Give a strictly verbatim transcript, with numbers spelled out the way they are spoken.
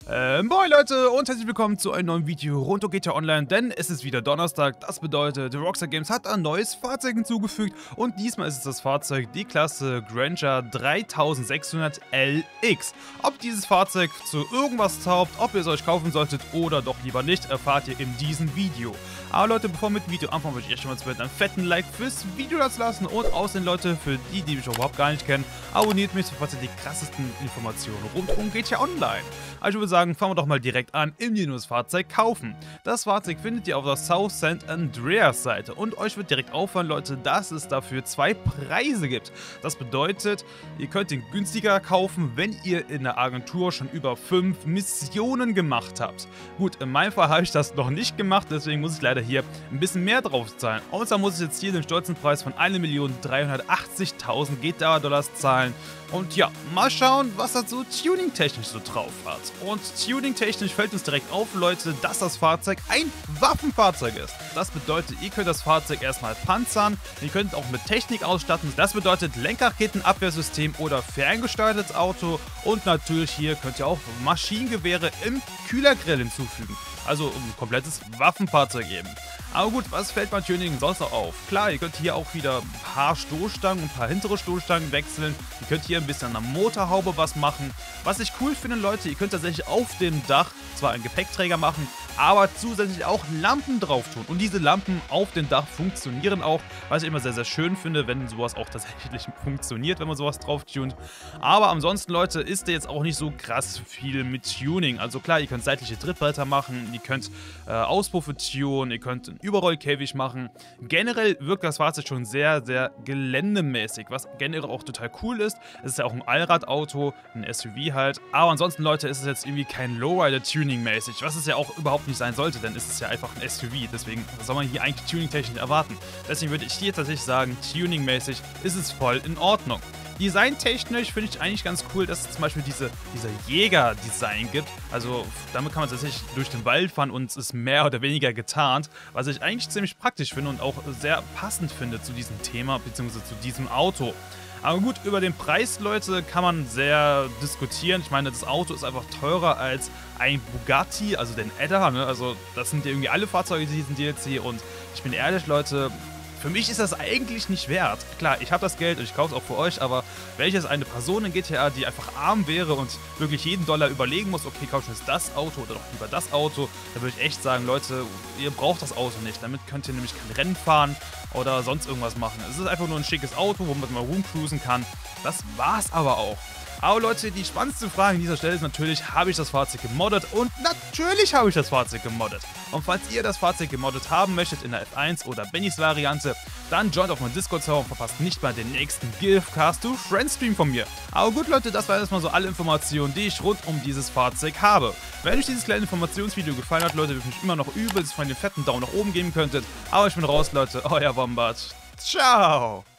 Äh, moin Leute und herzlich willkommen zu einem neuen Video rund um G T A Online, denn es ist wieder Donnerstag, das bedeutet, Rockstar Games hat ein neues Fahrzeug hinzugefügt und diesmal ist es das Fahrzeug, die Klasse Grandeur dreitausendsechshundert L X. Ob dieses Fahrzeug zu irgendwas taugt, ob ihr es euch kaufen solltet oder doch lieber nicht, erfahrt ihr in diesem Video. Aber Leute, bevor wir mit dem Video anfangen, würde ich echt schon mal zu einen fetten Like fürs Video lassen und außerdem Leute, für die, die mich überhaupt gar nicht kennen, abonniert mich, sofort ihr die krassesten Informationen rund um G T A Online. Also ich würde sagen, fangen wir doch mal direkt an, indem wir das Fahrzeug kaufen. Das Fahrzeug findet ihr auf der South San Andreas Seite und euch wird direkt auffallen, Leute, dass es dafür zwei Preise gibt. Das bedeutet, ihr könnt ihn günstiger kaufen, wenn ihr in der Agentur schon über fünf Missionen gemacht habt. Gut, in meinem Fall habe ich das noch nicht gemacht, deswegen muss ich leider hier ein bisschen mehr drauf zahlen. Außer muss ich jetzt hier den stolzen Preis von eine Million dreihundertachtzigtausend G T A-Dollars zahlen. Und ja, mal schauen, was das so tuning-technisch so drauf hat. Und tuning-technisch fällt uns direkt auf, Leute, dass das Fahrzeug ein Waffenfahrzeug ist. Das bedeutet, ihr könnt das Fahrzeug erstmal panzern, ihr könnt es auch mit Technik ausstatten. Das bedeutet Lenkerketten-Abwehrsystem oder ferngesteuertes Auto. Und natürlich hier könnt ihr auch Maschinengewehre im Kühlergrill hinzufügen. Also ein komplettes Waffenfahrzeug eben. Aber gut, was fällt beim Tuning sonst noch auf? Klar, ihr könnt hier auch wieder ein paar Stoßstangen und ein paar hintere Stoßstangen wechseln. Ihr könnt hier ein bisschen an der Motorhaube was machen. Was ich cool finde, Leute, ihr könnt tatsächlich auf dem Dach zwar einen Gepäckträger machen, aber zusätzlich auch Lampen drauf tun. Und diese Lampen auf dem Dach funktionieren auch, was ich immer sehr, sehr schön finde, wenn sowas auch tatsächlich funktioniert, wenn man sowas drauf tunt. Aber ansonsten, Leute, ist der jetzt auch nicht so krass viel mit Tuning. Also klar, ihr könnt seitliche Trittbretter machen, ihr könnt äh, Auspuffe tunen, ihr könnt einen Überrollkäfig machen. Generell wirkt das Fahrzeug schon sehr, sehr geländemäßig, was generell auch total cool ist. Es ist ja auch ein Allradauto, ein S U V halt. Aber ansonsten, Leute, ist es jetzt irgendwie kein Lowrider-Tuning-mäßig, was es ja auch überhaupt nicht sein sollte, denn es ist ja einfach ein S U V. Deswegen soll man hier eigentlich Tuning-technisch erwarten. Deswegen würde ich hier tatsächlich sagen, Tuning-mäßig ist es voll in Ordnung. Designtechnisch finde ich eigentlich ganz cool, dass es zum Beispiel diese, dieser Jäger-Design gibt. Also damit kann man tatsächlich durch den Wald fahren und es ist mehr oder weniger getarnt, was ich eigentlich ziemlich praktisch finde und auch sehr passend finde zu diesem Thema bzw. zu diesem Auto. Aber gut, über den Preis, Leute, kann man sehr diskutieren. Ich meine, das Auto ist einfach teurer als ein Bugatti, also den Edda, ne? Also das sind ja irgendwie alle Fahrzeuge in diesem D L C und ich bin ehrlich, Leute, für mich ist das eigentlich nicht wert. Klar, ich habe das Geld und ich kaufe es auch für euch, aber wenn ich jetzt eine Person in G T A, die einfach arm wäre und wirklich jeden Dollar überlegen muss, okay, kaufe ich jetzt das Auto oder doch lieber das Auto, dann würde ich echt sagen, Leute, ihr braucht das Auto nicht. Damit könnt ihr nämlich kein Rennen fahren oder sonst irgendwas machen. Es ist einfach nur ein schickes Auto, womit man rumcruisen kann. Das war's aber auch. Aber Leute, die spannendste Frage an dieser Stelle ist natürlich, habe ich das Fahrzeug gemoddet? Und natürlich habe ich das Fahrzeug gemoddet. Und falls ihr das Fahrzeug gemoddet haben möchtet in der F eins oder Bennys Variante, dann joint auf meinen Discord-Server und verpasst nicht mal den nächsten Giftcast to Friends Stream von mir. Aber gut, Leute, das war erstmal so alle Informationen, die ich rund um dieses Fahrzeug habe. Wenn euch dieses kleine Informationsvideo gefallen hat, Leute, würde ich mich immer noch übelst von den fetten Daumen nach oben geben könntet. Aber ich bin raus, Leute, euer Wombat. Ciao!